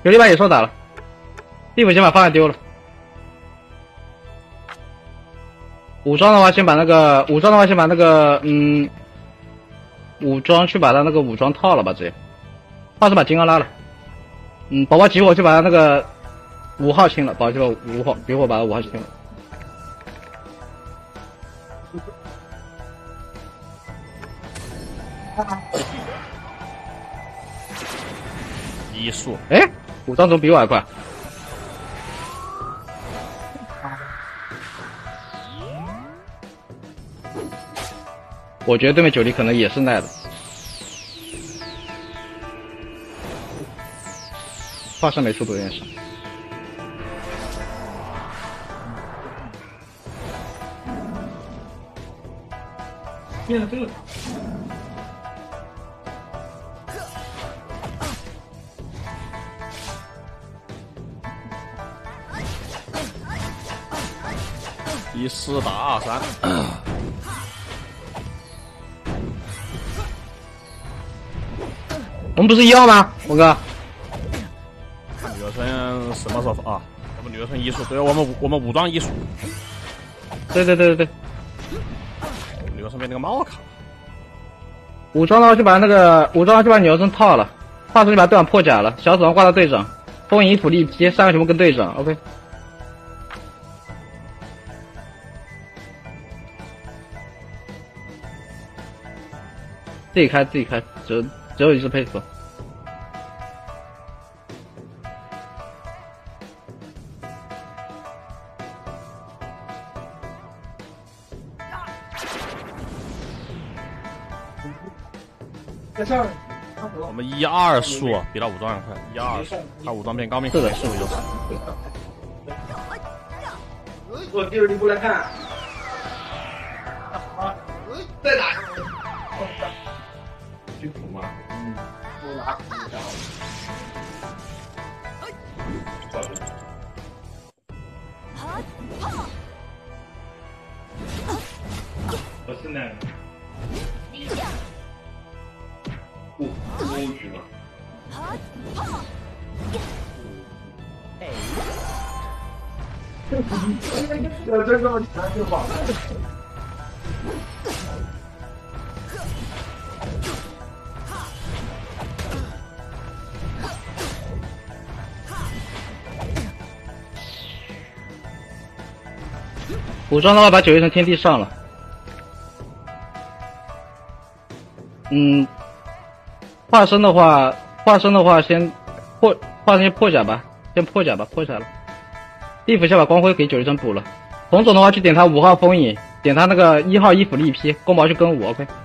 有力把野兽打了，地府先把方案丢了。武装的话，先把那个武装去把他那个武装套了吧，直接。画师把金刚拉了。宝宝集火去把他那个5号清了，宝宝集火集火把5号清了。 医术， 哎，武装怎么比我还快？我觉得对面9力可能也是耐的。化身没速度有点少。变了这个。 第4打3。 我们不是1号吗，文哥？ 女生什么时候啊？我们女生医术，对，我们武装医术。 对。 女生被那个帽卡。 武装的话就把女生套了，化身就把队长破甲了，小指环挂到队长，风影衣服力劈，3个全部跟队长 ，OK。自己开，只有一次配合。 我们1、2速比他武装快，1、2速，他武装变高明是的， 速就是。 我第二你过来看。再打。去补吗？我拿补一下。我是那个。无语了。要真这么强就好了。 武装的话把9一层天地上了。化身的话先破甲吧，破甲了。地府先把光辉给9一层补了。红总的话去点他5号风影，点他那个1号衣服力劈，公毛去跟5 ，OK。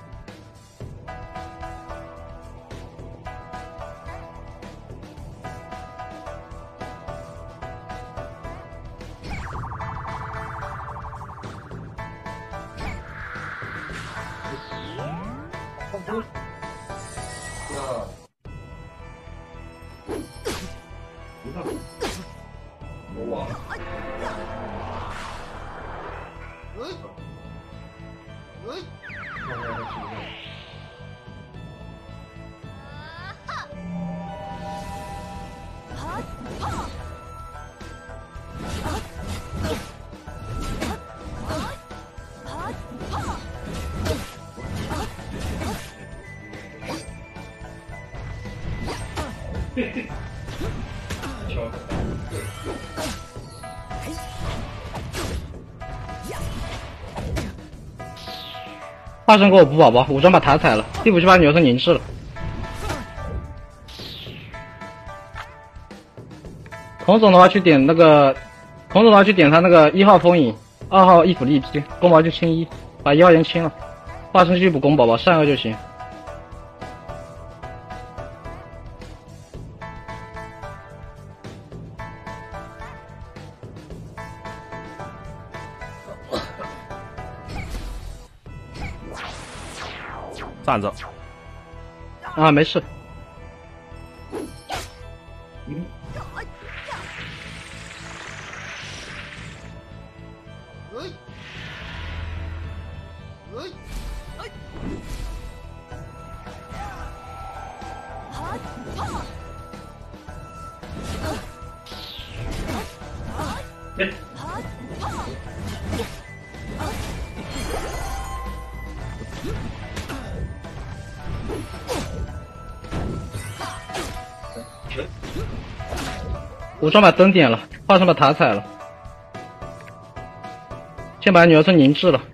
化身给我补宝宝，武装把塔踩了，地府就把女生凝视了。孔总的话去点他那个1号风影，2号衣服力劈，公宝就清1，把1号人清了，化身去补公宝宝上1就行。 站着。 啊，没事。 武装把灯点了，化身把塔踩了，先把女儿村凝滞了。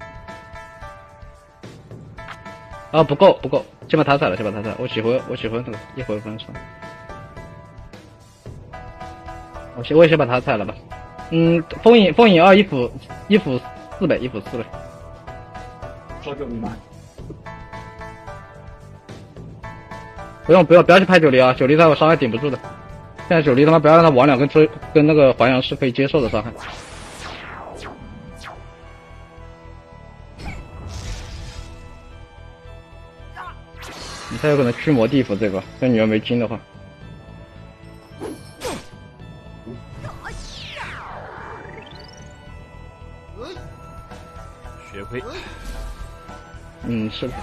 啊，不够，先把塔踩了，先把塔踩了。我几回那个一回分上。我也先把塔踩了吧。风影2一辅4倍，1辅4倍。 说9厘吗？ 不要去拍9厘啊，9厘他伤害顶不住的。现在9厘他妈不要让他王2跟那个还阳是可以接受的伤害。你才有可能驱魔地府这个，这女儿没金的话。 血亏。 是的。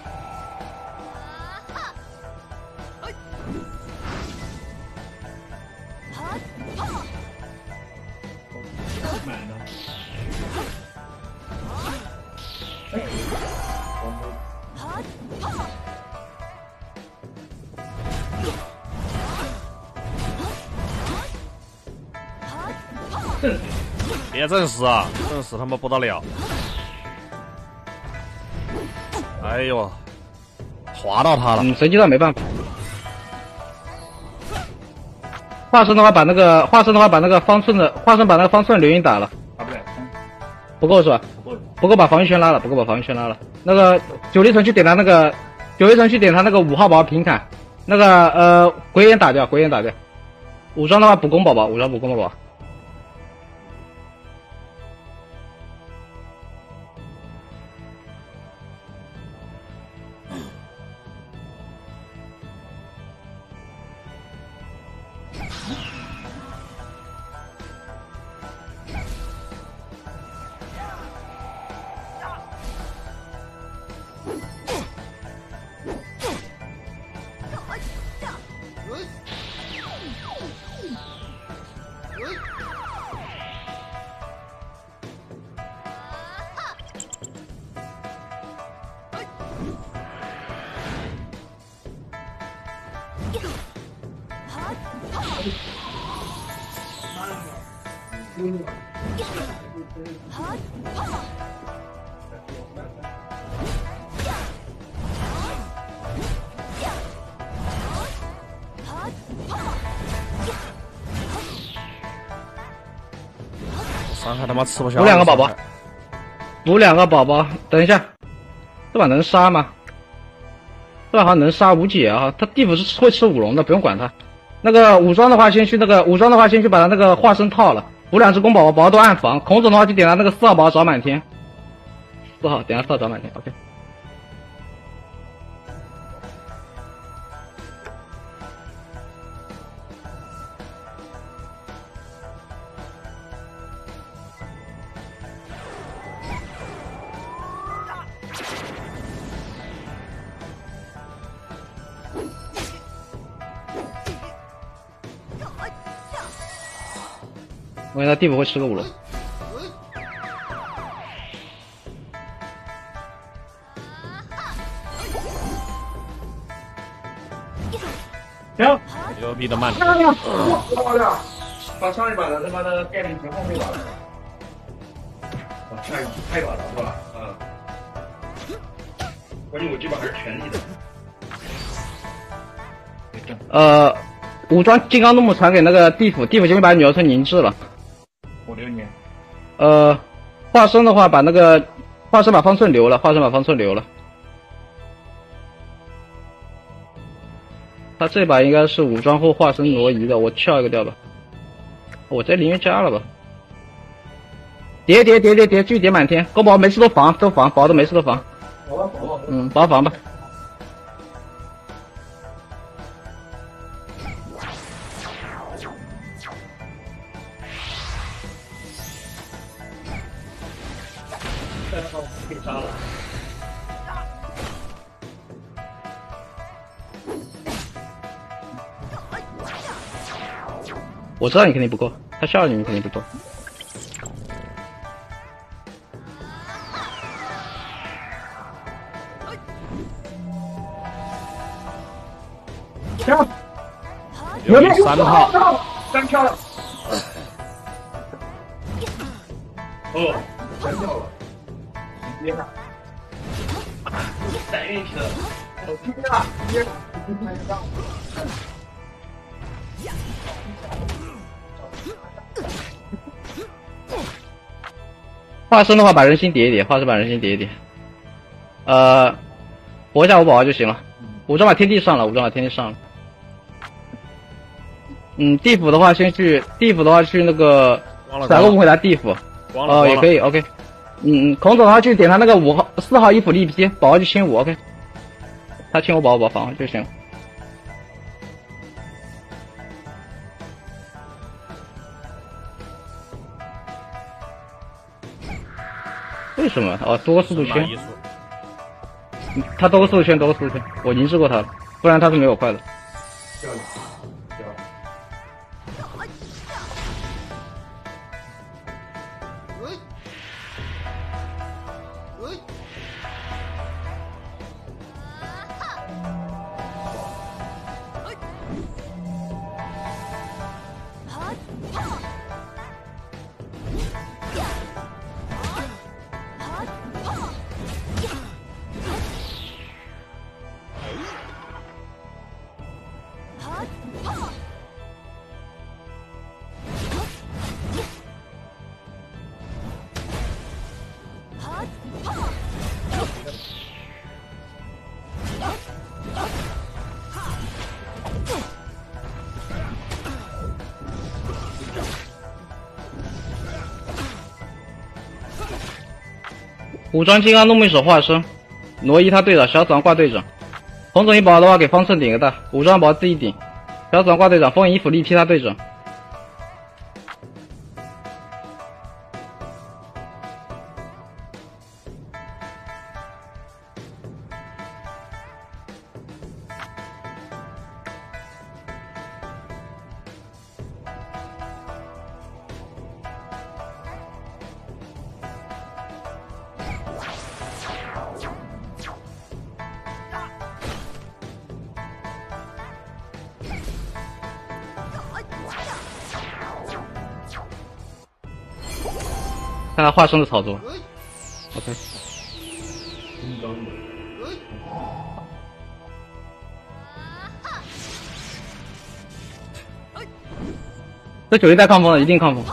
买的。 别正死啊！正死他妈不得了！哎呦，划到他了。 神机上没办法。化身的话把那个方寸流音打了。 打不了。 不够是吧？不够把防御圈拉了，那个9厘城去点他那个5号宝宝平砍，那个鬼眼打掉。武装的话补攻宝宝。 伤害他妈吃不消。 补2个宝宝，等一下，这把能杀吗？这把好像能杀无解啊！他地府是会吃舞龙的，不用管他。那个武装的话，先去把他那个化身套了，补2只公宝宝，宝宝都暗防。孔总的话就点他那个4号宝宝找满天，4号点他4号找满天 ，OK。我看他地府会吃个舞龙。 行， 牛逼的慢。 漂亮！把上一把的他妈的概率全放这把了。下一把了是吧？关键我这把还是全力的。 武装金刚怒目传给那个地府这边把女儿村凝滞了。 56年。 化身的话把方寸留了，他这把应该是武装后化身挪移的，我跳一个掉吧。我在凌云加了吧。叠，继续叠满天，公宝没事都防，宝宝都没事都防。保防吧。 可以杀了。 我知道你肯定不够，他笑你们肯定不够。 跳， 有3套， 3跳了。哦，3跳了，你接上。带运气的，我接了，接了， 化身的话，把人心叠一叠，化身把人心叠一叠。活一下我宝宝就行了。武装把天地上了，武装把天地上了。地府的话先去，地府的话去那个闪过回答地府。也可以 ，OK。孔总的话去点他那个4号衣服力劈，宝宝就清5 ，OK。他清我宝宝防就行。为什么？多个速度圈。他多个速度圈，多个速度圈，我凝视过他了，不然他是没有快的。武装金刚怒目手化身，挪移他队长，小子王挂队长。红总一宝的话给方寸顶个大，武装宝自己顶，小子王挂队长，风影衣服力劈他队长。看他化身的操作 ，OK。这9力带抗风的，一定抗风。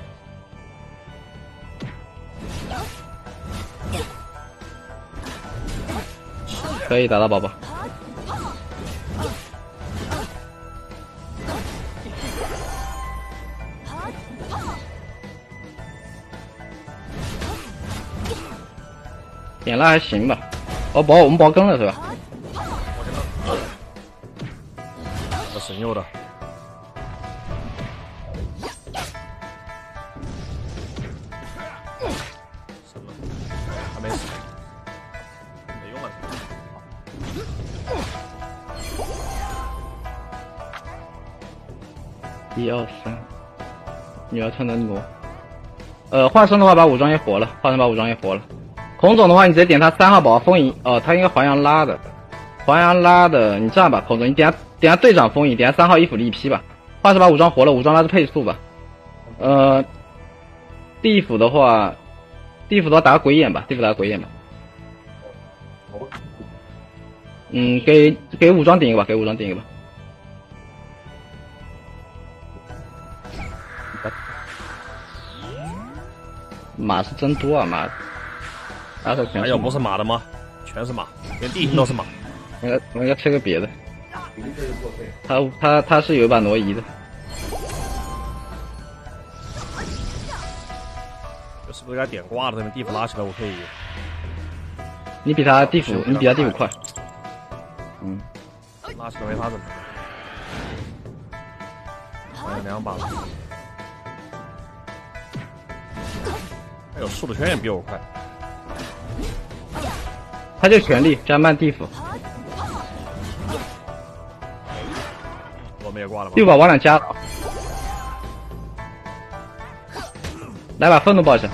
可以打到宝宝。点了还行吧，我们保更了是吧？ 这神佑的，神了，还没死，没用了。 1、2、3，女儿穿能挪。化身的话把武装也活了，化身把武装也活了。孔总的话，你直接点他3号宝宝风影他应该黄羊拉的，你这样吧，孔总，你点他队长风影，点他3号衣服力劈吧，化身把武装活了，武装拉是配速吧。地府的话打个鬼眼吧，打个鬼眼吧。给武装顶一个吧，给武装顶一个吧。马是真多啊，马。 还有不是马的吗？全是马，连地形都是马。 我应该切个别的。他是有一把挪移的。 是不是该点挂了？这边地府拉起来，我可以。 你比他地府快。 拉起来没他怎么？还有2把了。还有速度圈也比我快。 他就全力加慢地府。 我们也挂了吗？ 地府把王两加了。来把愤怒爆一下。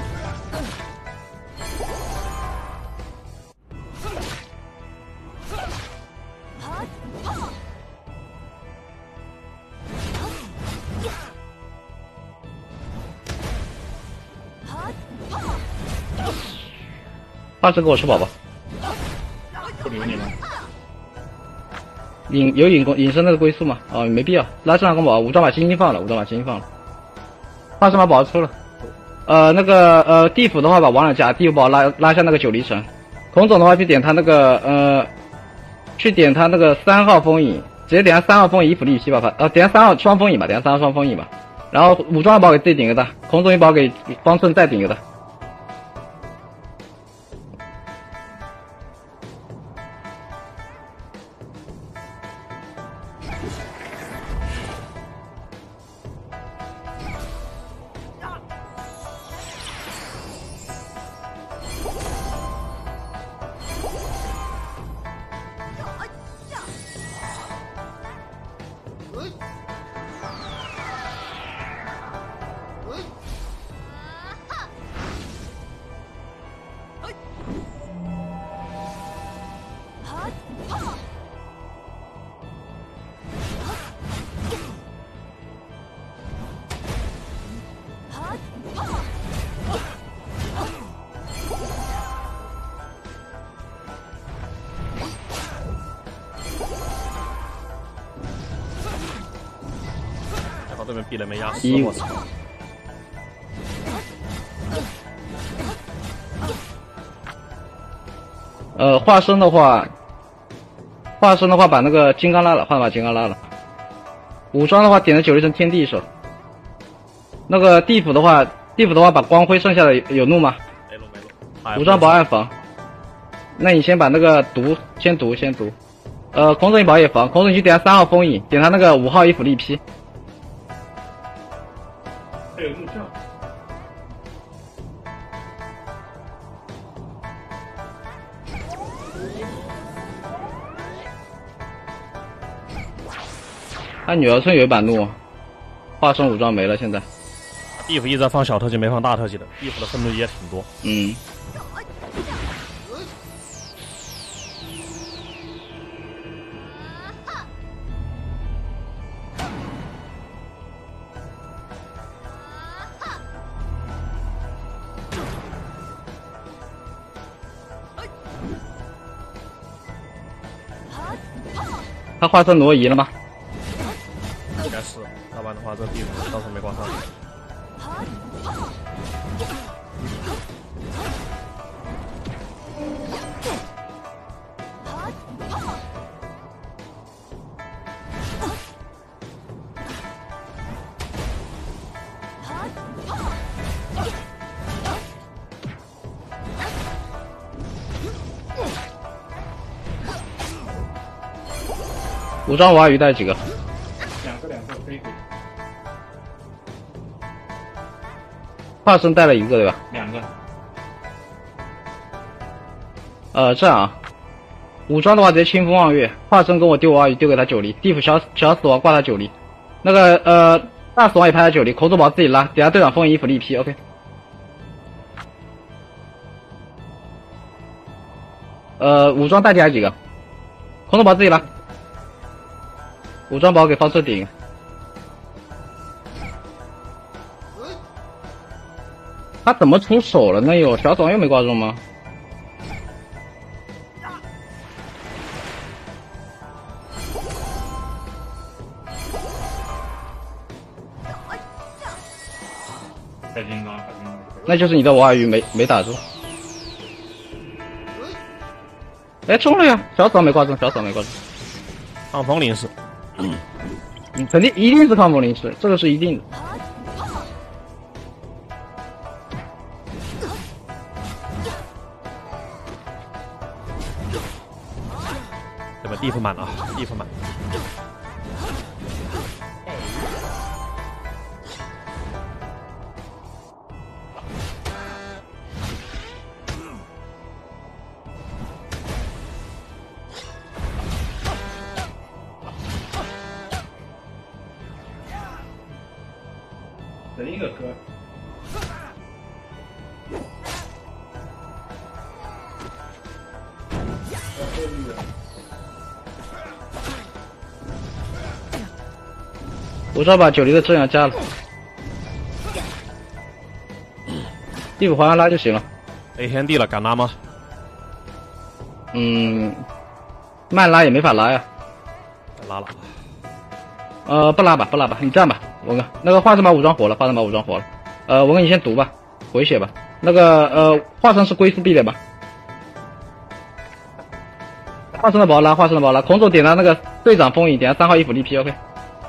化身给我吃宝宝， 不留你吗？ 有隐身的归宿吗？哦，没必要。拉正常攻宝，武装把精英放了，化身把宝出了。地府的话把王两加，地府宝拉下那个9离城。孔总的话去点他那个3号封印，直接点他3号封印以辅利息吧，点他3号双封印吧，然后武装的宝给自己顶个大，孔总一宝给方寸再顶个大。 然后对面壁垒没压死，我操！ 化身的话把那个金刚拉了，把金刚拉了。武装的话点了9离城天地手。那个地府的话把光辉剩下的有怒吗？ 没路。 武装保暗防。那你先把那个先读。孔总一宝也防，孔总你去点他3号封印，点他那个5号衣服力劈。 还有怒将。 他女儿村有一把怒，化身武装没了，现在。 地府一直在放小特技，没放大特技的，地府的愤怒也挺多。 他化身挪移了吗？ 应该是，要不然的话这地府到时候没挂上。 武装娃鱼带几个？ 两个可以给。 化身带了1个对吧 ？2 个。这样啊，武装的话直接清风望月，化身跟我丢娃鱼丢给他9离，地府小死亡挂他9离，那个大死亡也拍他9离，口祖宝自己拉，等下队长封印衣服力劈 ，OK。武装带起来几个？口祖宝自己拉。武装宝给方寸顶，他怎么出手了呢？小爽又没挂中吗？ 带金刚， 那就是你的娃鱼没打住。哎，中了呀！小爽没挂中， 抗风临时。 肯定一定是抗风临时，这个是一定的。 对吧？地府满了，地府满。 人一个哥。 武装把9离的正阳加了，地府皇上拉就行了。 A 天地了，敢拉吗？ 慢拉也没法拉呀。 拉了。 不拉吧，不拉吧，你这样吧，文哥，那个化身把武装活了，化身把武装活了。文哥你先读吧，回血吧。那个化身是龟速必点吧？化身的宝拉，化身的宝拉，孔总点他那个队长封印，点他3号衣服立批 ，OK。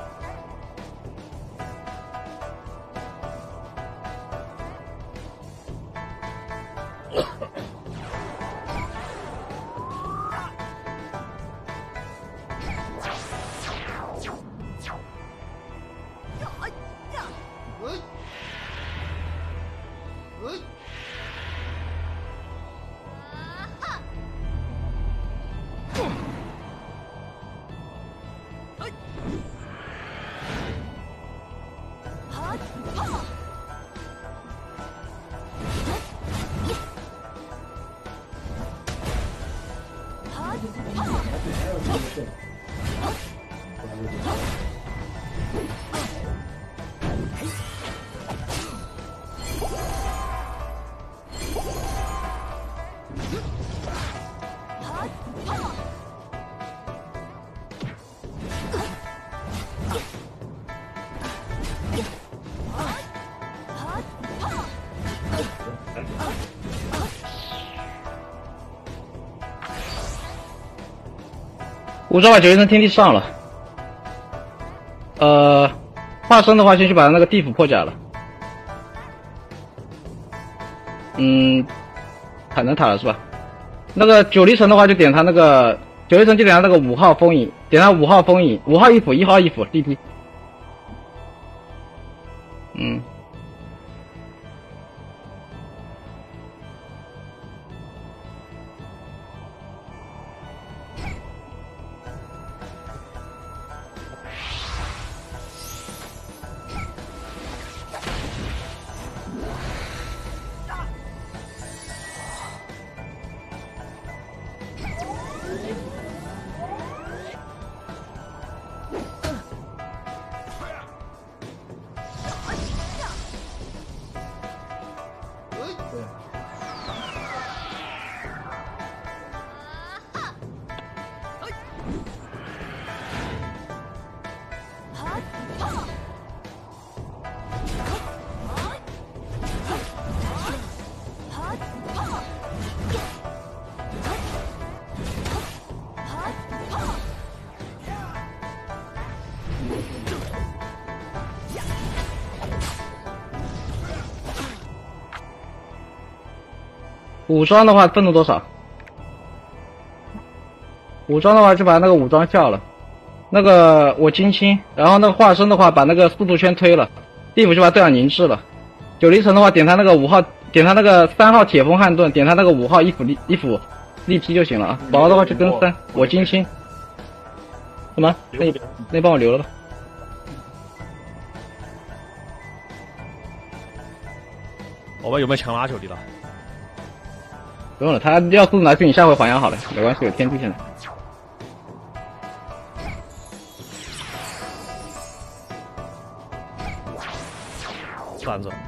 武装把9一层天地上了。化身的话先去把那个地府破甲了。塔能塔了是吧？那个9离层的话就点他那个9离层就点他那个5号封印，点他5号封印，5号衣服1号衣服 DP。武装的话愤怒多少？武装的话就把那个武装笑了，那个我金青，然后那个化身的话把那个速度圈推了，地府就把队长凝滞了。9离层的话点他那个5号，点他那个3号铁风汉盾，点他那个5号衣服立批就行了啊。宝宝的话就跟3，我金青。什么？那帮我留了吧。 我们有没有强拉9离了？ 不用了，他要速度拿去，你下回还阳好了，没关系，有天梯现在。 站着。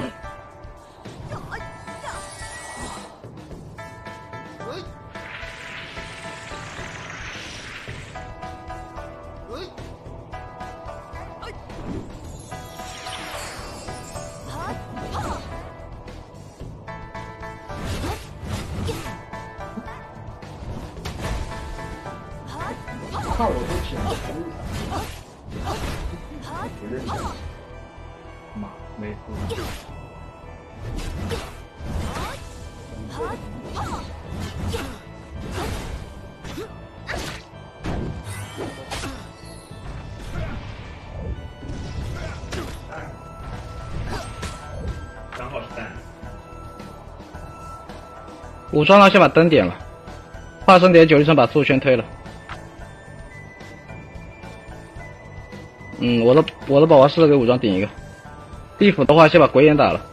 看我都起来了，妈没哭。 武装呢先把灯点了，化身点9离层把速度圈推了。我的宝宝试着给武装顶一个。地府的话先把鬼眼打了。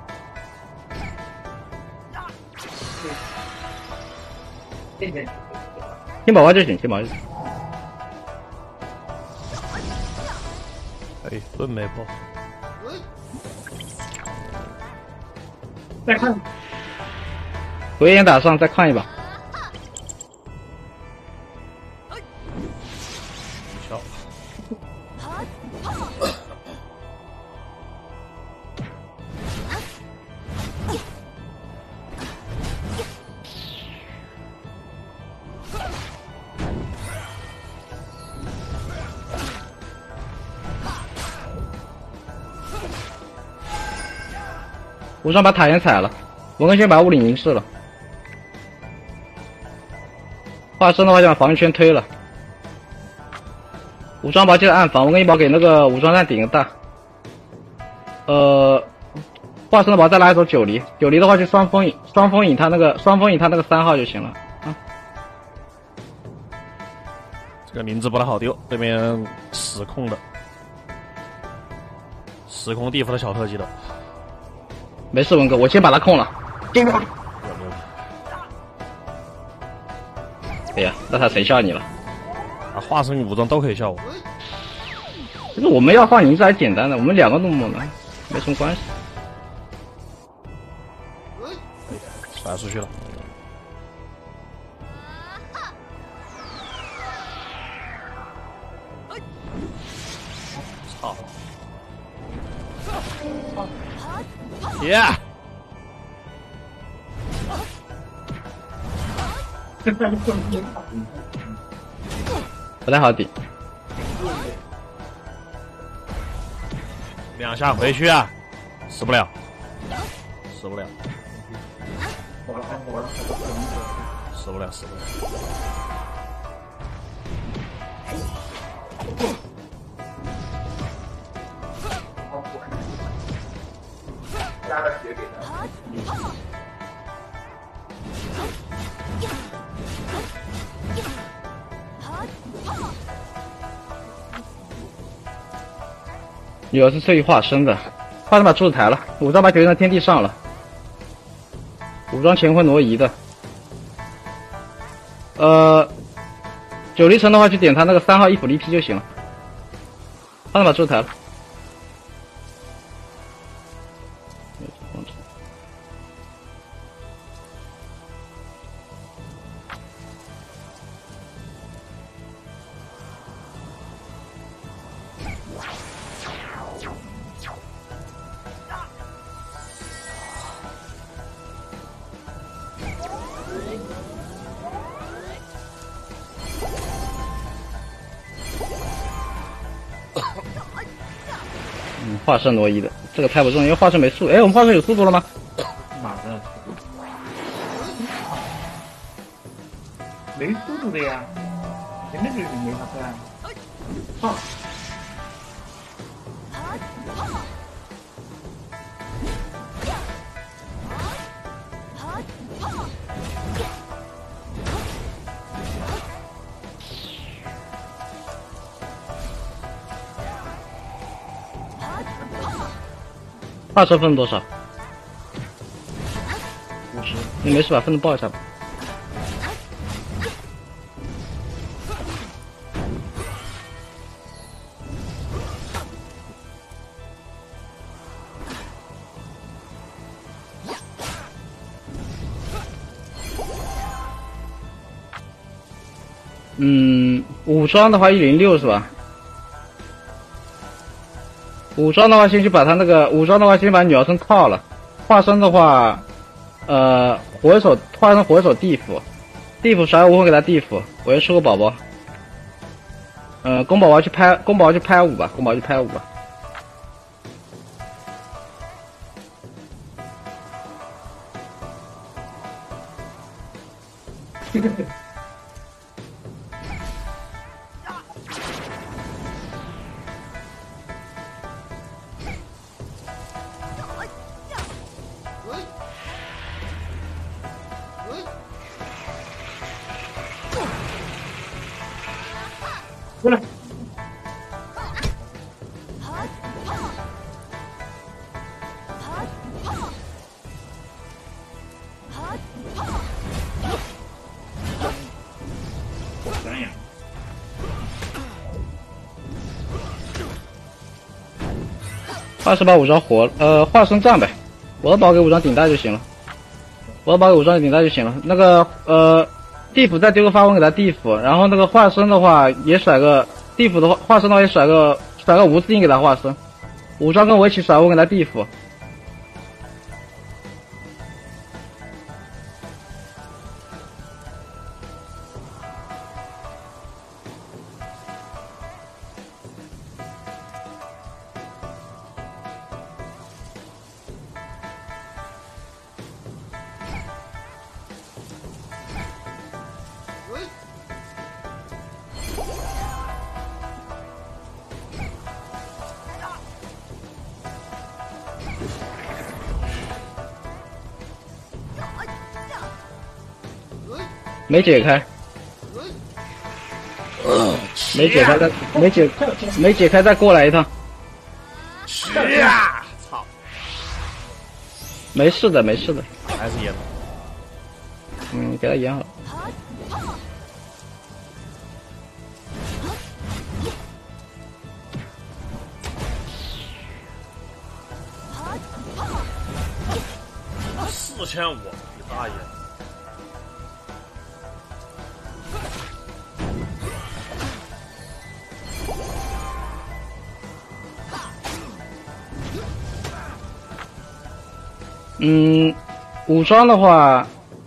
这边。 听宝宝就行，听宝宝就行。 哎，盾没破。 再看， 鬼眼打上，再看一把。 笑。 无双把塔先踩了，文根先把物理凝视了。化身的话就把防御圈推了。武装宝记得暗防，文根一宝给那个武装弹顶个大。化身的宝再拉一手九离，九离的话就双风影他那个3号就行了。啊， 这个名字不太好丢，对面时空的，时空地府的小特技的。 没事，文哥，我先把他控了。 这个哎呀，那他谁笑你了？ 啊，化身武装都可以笑我。 其实我们要放银子还简单的，我们2个怒目呢，没什么关系。 甩出去了。操！耶！ 不太好顶。 2下回去啊！死不了，死不了，死不了，死不了。 加了血给他。 女儿是特意化身的，化身把柱子抬了，武装把九阴在天地上了，武装前会挪移的。九离城的话去点他那个3号一斧离劈就行了，化身把柱子抬了。化身挪移的，这个太不重要，因为化身没速。哎，我们化身有速度了吗？ 马的，没速度的呀，前面就是没啥事啊。放。 化身分多少？ 50。 你没事把分子报一下吧。武装的话106是吧？武装的话先去把他那个武装的话先把女儿身套了，化身的话，火手化身火手地府，地府甩5会给他地府，我要出个宝宝。公宝宝去拍5吧，公宝宝去拍5吧。 过来。 20把武装活，化身战呗，我的宝给武装顶带就行了，我的宝给武装顶带就行了。那个地府再丢个发文给他地府，然后那个化身的话也甩个地府的话，化身的话也甩个无字印给他化身，武装跟我一起甩文给他地府。没解开，没解开，再过来一趟。 呀！操！ 没事的，没事的。 还是演。 给他演好了。 4500，你大爷！ 武装的话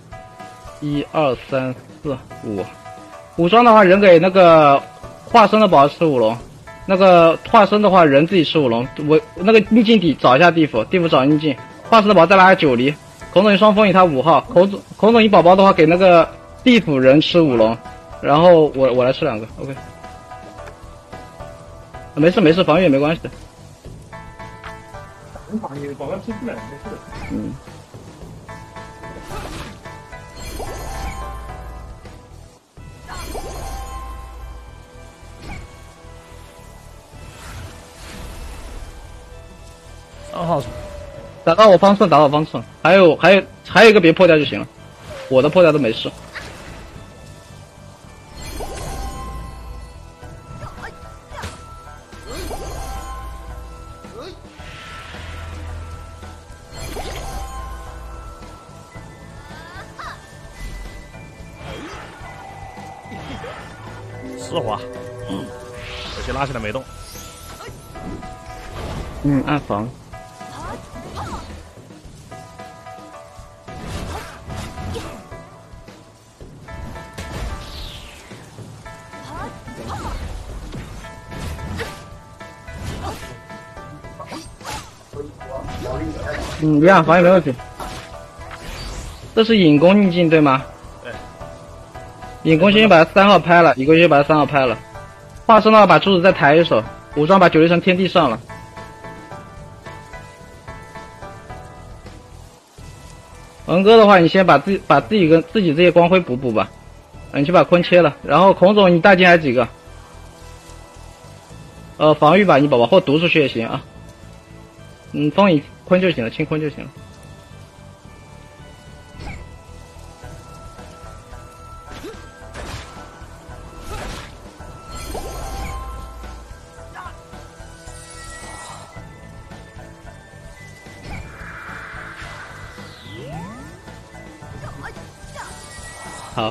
，1、2、3、4、5。武装的话，人给那个化身的宝吃5龙，那个化身的话，人自己吃5龙。我那个逆境底找一下地府，地府找逆境。化身的宝再拉9离。孔总双风影他5号，孔总一宝宝的话给那个地府人吃5龙，然后我来吃2个 ，OK。没事，防御也没关系的。 防御宝宝吃不了，没事的。 3号打到我方寸，还有一个别破掉就行了，我的破掉都没事。 丝滑，有些拉起来没动。 暗防。一样，防御没问题。这是引弓逆境对吗？ 对。 引弓先把3号拍了，引弓先把3号拍了。化身的话把柱子再抬一手，武装把9离成天地上了。文哥的话，你先把自己跟自己这些光辉补吧。你去把坤切了，然后孔总你大金还几个？防御吧，你宝宝或毒出去也行啊。风影坤就行了，清坤就行了。好。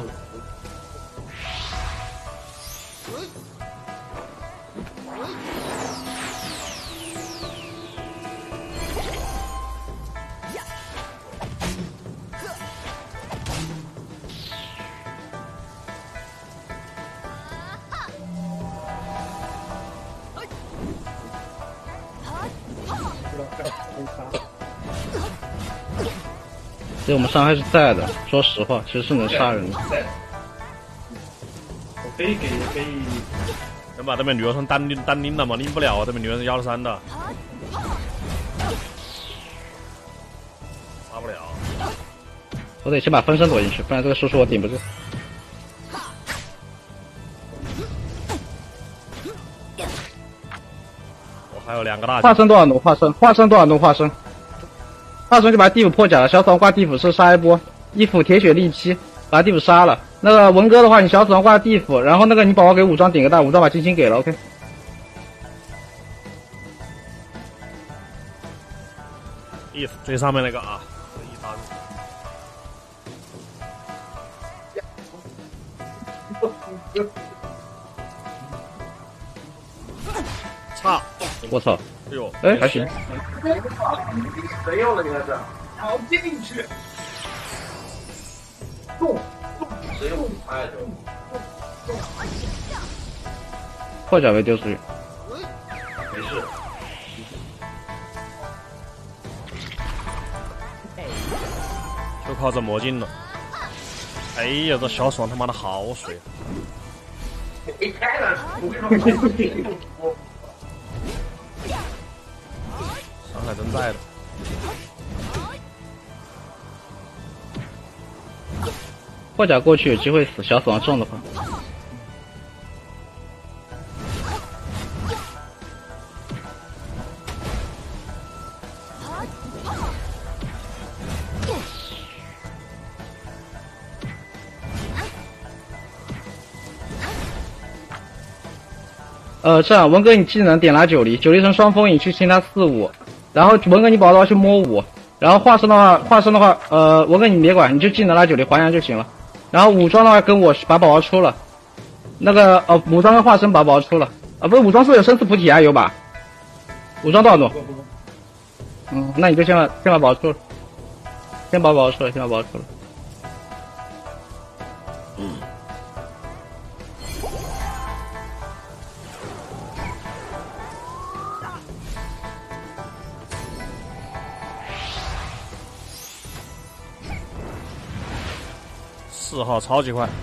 其实我们伤害是在的，说实话，其实是能杀人的。 我可以。 能把这边女儿村单拎了吗？拎不了啊，这边女儿村1了3的，杀不了。 我得先把分身躲进去，不然这个输出我顶不住。 我还有2个大化身多少奴？化身多少奴？化身就把地府破甲了，小死亡挂地府是杀一波，一斧铁血利七，把地府杀了。那个文哥的话，你小死亡挂地府，然后那个你宝宝给武装顶个大，武装把金星给了 ，OK。 ，if 最上面那个啊，一打入。操！ 我操！ 哎呦， 哎，还行。 谁用了应该是？好进去。动，谁用？哎， 破甲被丢出去。 没事。 就靠这魔镜了。哎呀，这小爽他妈的好水！ 一开了，我跟你说， 伤害真在的。 破甲过去有机会死，小死亡中的话。这样文哥你技能点拉9厘，9厘成双风影去清他4-5，然后文哥你宝刀去摸5，然后化身的话，文哥你别管，你就技能拉9厘还阳就行了。然后武装的话跟我把宝宝出了，那个武装跟化身把宝宝出了，不是武装是有生死菩提啊有吧？武装多少度？那你就先把宝宝出了，先把宝宝出了。 4号超级快，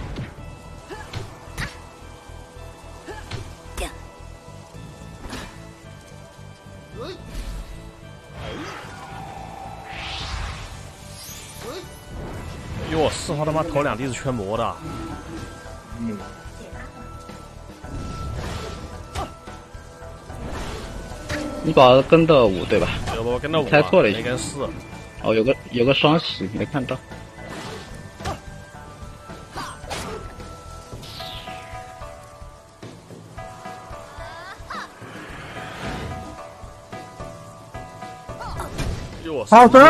哟，4号他妈头2滴是全魔的。 你宝跟的5对吧？ 我跟到5， 猜错了一下， 没跟4。 哦，有个双喜没看到。 好的，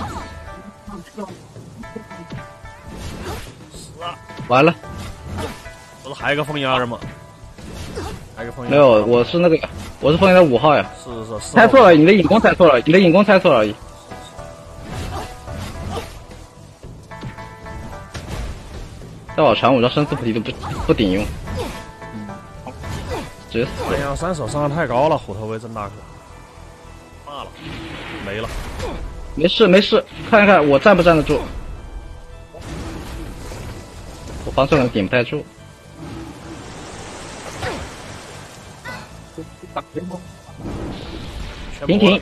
完了， 不是还有一个风牙人吗？还有一个风牙。 没有，我是风牙的5号呀。 是。 猜错了，你的引弓猜错了而已。在我传武装生死菩提都不顶用，直接死。 风牙3手伤害太高了，虎头威真大哥。骂了，没了。 没事，看一看我站不站得住。我防守可能顶不太住。停！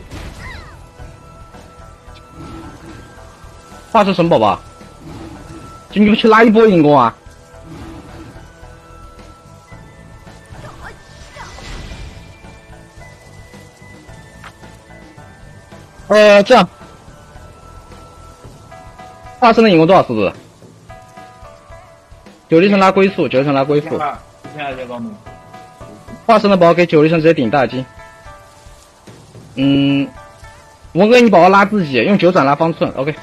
化身什么宝宝？就你们去拉一波引弓啊！这样。化身的引弓多少速度？9厘城拉龟速，化身的宝给9厘城直接顶大金。文哥你宝宝拉自己，用9转拉方寸 ，OK。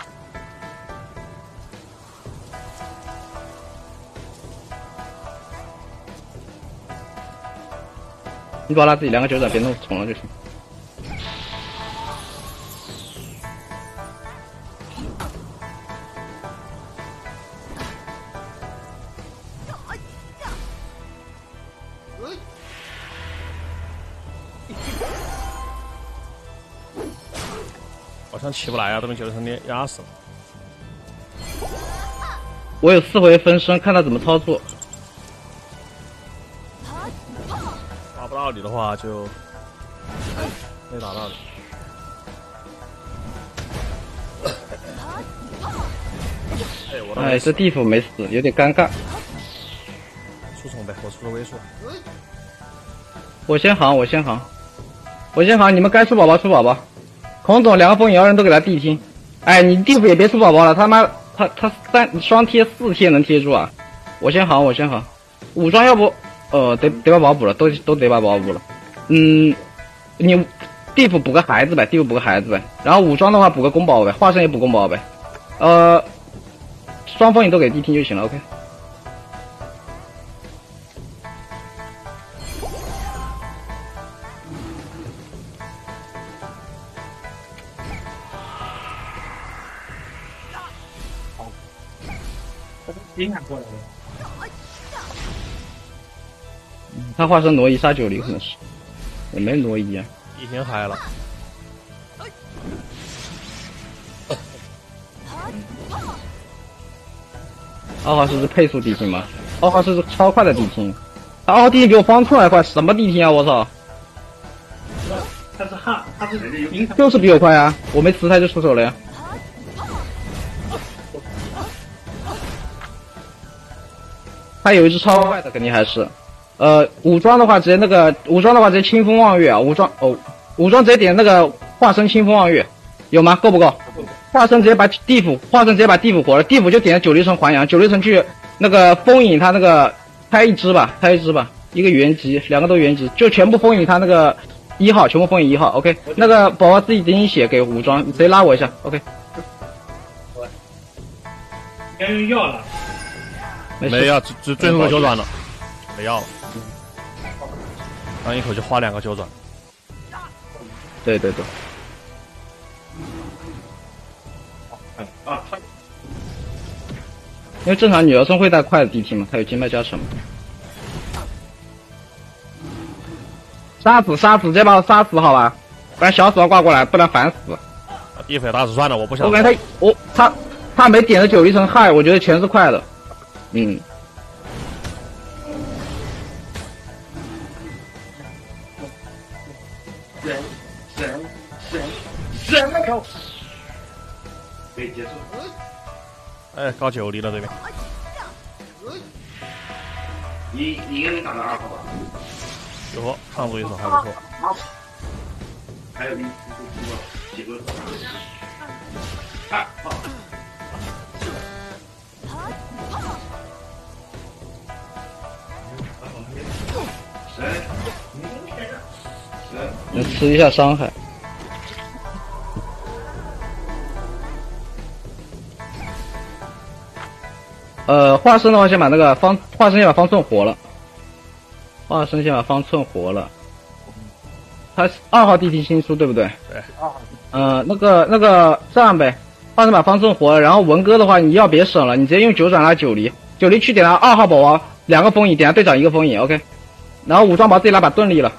你宝宝拉自己2个9转，别弄重了就行。 好像起不来啊，都被9厘城压死了。 我有4回分身，看他怎么操作。 打不到你的话就没打到你。 这地府没死，有点尴尬。 出虫呗，我出个微数。 我先行，你们该出宝宝出宝宝。孔总2个风影妖人都给他地听。哎，你地府也别出宝宝了，他妈他双贴4贴能贴住啊！我先行。武装要不得把宝补了，都得把宝补了。你地府补个孩子呗，地府补个孩子呗。然后武装的话补个宫保呗，化身也补宫保呗。双风影都给地听就行了 ，OK。 过来了。 他化身挪移杀9厘可能是，也没挪移啊。 已经嗨了。 2号是配速地听吗？2号是超快的地听，他2号地听比我方寸还快，什么地听啊！我操！ 他是影响就是比我快啊！我没磁他就出手了呀。他有一只超快的，肯定还是。武装的话直接清风望月啊！武装直接点那个化身清风望月，有吗？够不够？化身直接把地府活了，地府就点9厘城还阳，9厘城去那个封印他那个开一只吧，一个原级，2个都原级，就全部封印他那个1号，全部封印1号 ，OK。那个宝宝自己点血给武装，你直接拉我一下 ，OK。 要用药了， 没要，只最后个九转了，没要了。刚一口气花2个九转。 对。因为正常女儿身会带快的 DT 嘛，她有经脉加成嘛。杀死，直接把我杀死好吧，不然小死要挂过来，不然烦死。 地匪打死算了，我不想。 我感觉他没点的9厘城害，我觉得全是快的。 人那个可以结束。 哎，搞9厘了这边。 你一个人打到2号吧？ 哟，抗住一手还不错。 还有几个？好。 能吃一下伤害。化身的话先把那个化身先把方寸活了，他2号地题新出对不对？ 对。 那个这样呗，化身把方寸活了，然后文哥的话你要别省了，你直接用9转拉9厘去点他2号宝宝2个封印，点他队长1个封印 ，OK。然后武装宝自己来把盾立了。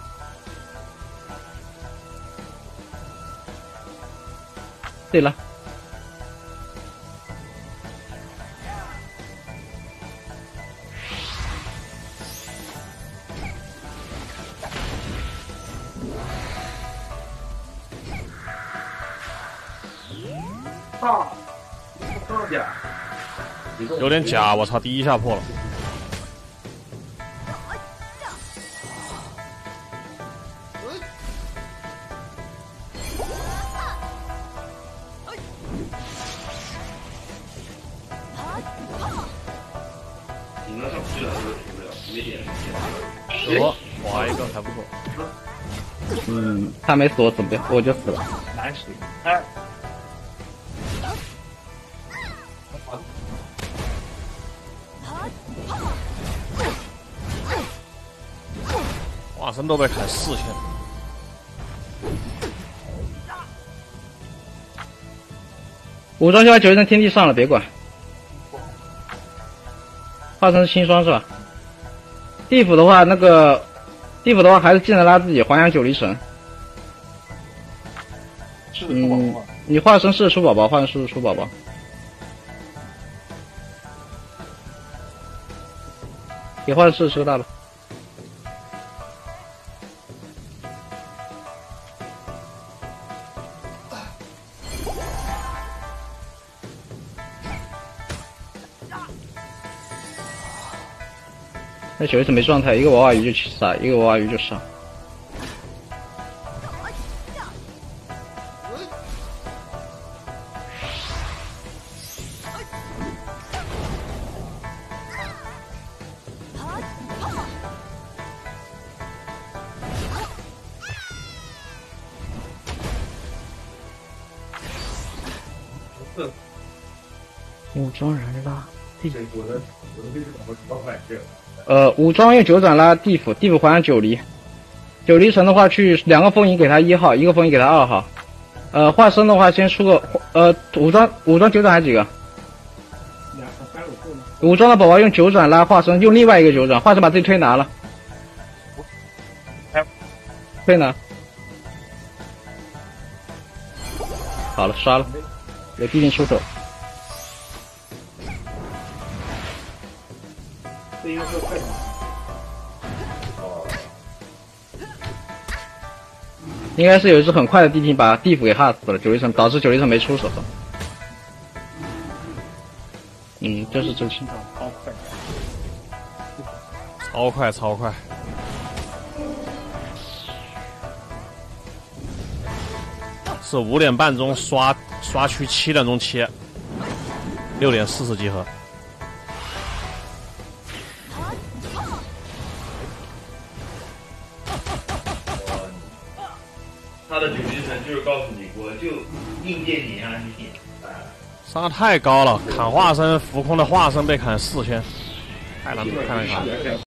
对了， 有点假，我操，第一下破了。哇，一个还不错。 他没死我死不了，我就死了。 难死。 化身都被砍4000。 武装就把9厘城天地上了，别管。化身是轻霜是吧？地府的话还是技能拉自己还阳9厘城。你化身试出宝宝，给化身试出大了。那9厘城没状态，一个娃娃鱼就去杀，一个娃娃鱼就杀。 武装人拉地府， 我的位置怎么超快这？ 武装用9转拉地府，地府还9离。9离城的话，去2个封印给他1号，1个封印给他2号。化身的话，先出个武装9转还几个？武装的宝宝用9转拉化身，用另外一个9转，化身把自己推拿了。推拿。好了，杀了，有地兵出手。 这应该是快点。 应该是有一只很快的地兵把地府给吓死了，9离城导致9离城没出手。就是这个情况， 超快。是5点半钟刷区，7点钟切，6点40集合。 他的9离城就是告诉你，我就硬件碾压你。 伤害太高了，砍化身，浮空的化身被砍4000，太难砍。